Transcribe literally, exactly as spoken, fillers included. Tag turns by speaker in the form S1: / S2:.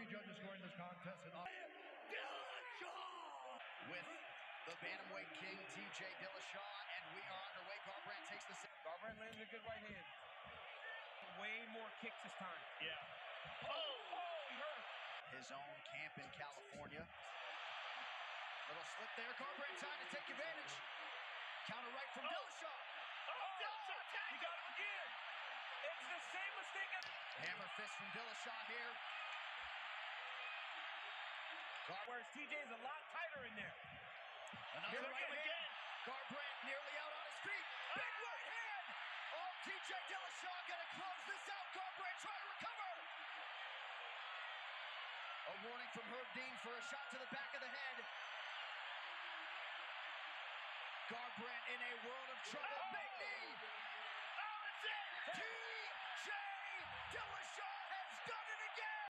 S1: three judges scoring this contest. And
S2: Dillashaw! With the bantamweight king, T J Dillashaw, and we are underway. Garbrandt takes the...
S3: Garbrandt landed a good right hand. Way more kicks this time.
S2: Yeah.
S3: Oh, oh, he hurt.
S2: His own camp in California. Little slip there. Garbrandt trying to take advantage. Counter right from oh. Dillashaw.
S3: Oh, Dillashaw attacked. He got him again. It's the same mistake.
S2: Hammer fist from Dillashaw here.
S3: Gar Whereas T J is a lot tighter in there.
S2: Another right hand. Again. Garbrandt nearly out on his feet. Ah. Big right hand. Oh, T J Dillashaw gonna close this out. Garbrandt trying to recover. A warning from Herb Dean for a shot to the back of the head. Garbrandt in a world of trouble. Oh. Big knee. Oh, it's it. T J Dillashaw has done it again.